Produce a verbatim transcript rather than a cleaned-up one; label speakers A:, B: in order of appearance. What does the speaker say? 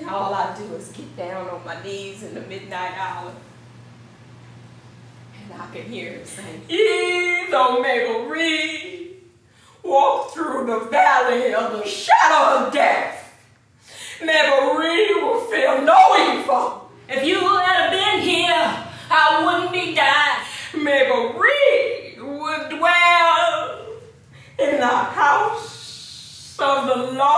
A: And all I do is get down on my knees in the midnight hour. And I can hear him saying, "Either Mabel Reed walk through the valley of the shadow of death. Mabel Reed will feel no evil. If you had been here, I wouldn't be dying. Mabel Reed would dwell in the house of the Lord